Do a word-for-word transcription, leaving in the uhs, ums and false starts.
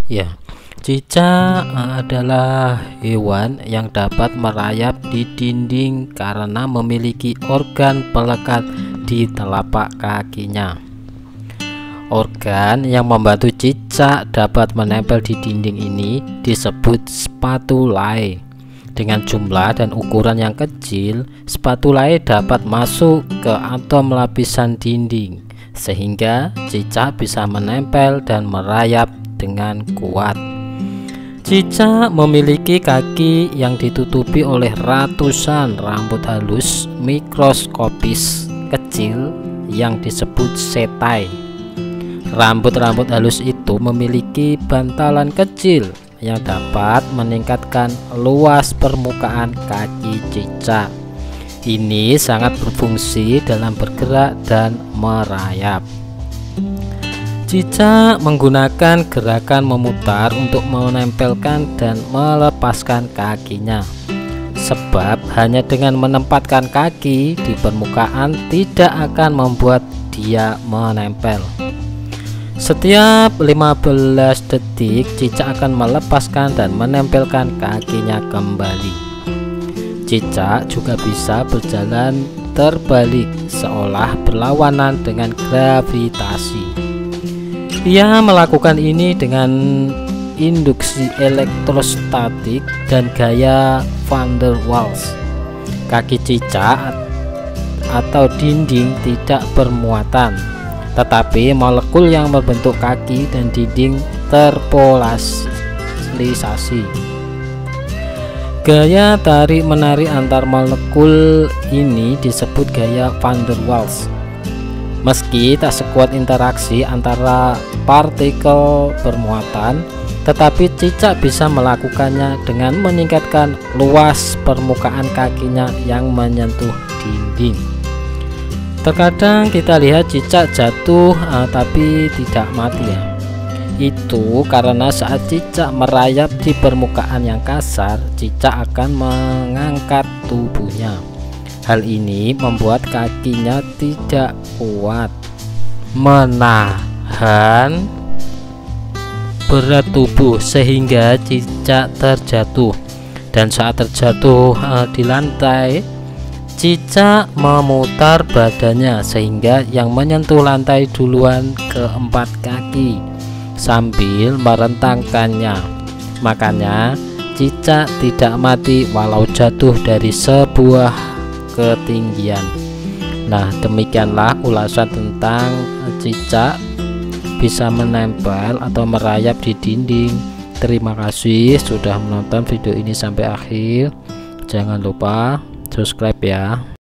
Ya, cicak adalah hewan yang dapat merayap di dinding karena memiliki organ pelekat di telapak kakinya. Organ yang membantu cicak dapat menempel di dinding ini disebut spatulae. Dengan jumlah dan ukuran yang kecil, spatulae dapat masuk ke atom lapisan dinding, sehingga cicak bisa menempel dan merayap dengan kuat. Cicak memiliki kaki yang ditutupi oleh ratusan rambut halus mikroskopis kecil yang disebut setae. Rambut-rambut halus itu memiliki bantalan kecil yang dapat meningkatkan luas permukaan kaki cicak. Ini sangat berfungsi dalam bergerak dan merayap. Cicak menggunakan gerakan memutar untuk menempelkan dan melepaskan kakinya. Sebab hanya dengan menempatkan kaki di permukaan tidak akan membuat dia menempel. Setiap lima belas detik cicak akan melepaskan dan menempelkan kakinya kembali. Cicak juga bisa berjalan terbalik seolah berlawanan dengan gravitasi. Ia melakukan ini dengan induksi elektrostatik dan gaya van der Waals. Kaki cicak atau dinding tidak bermuatan, tetapi molekul yang membentuk kaki dan dinding terpolarisasi. Gaya tarik-menarik antar molekul ini disebut gaya van der Waals. Meski tak sekuat interaksi antara partikel bermuatan, tetapi cicak bisa melakukannya dengan meningkatkan luas permukaan kakinya yang menyentuh dinding. Terkadang kita lihat cicak jatuh uh, tapi tidak mati ya. Itu karena saat cicak merayap di permukaan yang kasar, cicak akan mengangkat tubuhnya. Hal ini membuat kakinya tidak kuat menahan berat tubuh sehingga cicak terjatuh. Dan saat terjatuh uh, di lantai, cicak memutar badannya sehingga yang menyentuh lantai duluan keempat kaki sambil merentangkannya. Makanya cicak tidak mati walau jatuh dari sebuah ketinggian. Nah, demikianlah ulasan tentang cicak bisa menempel atau merayap di dinding. Terima kasih sudah menonton video ini sampai akhir. Jangan lupa subscribe ya.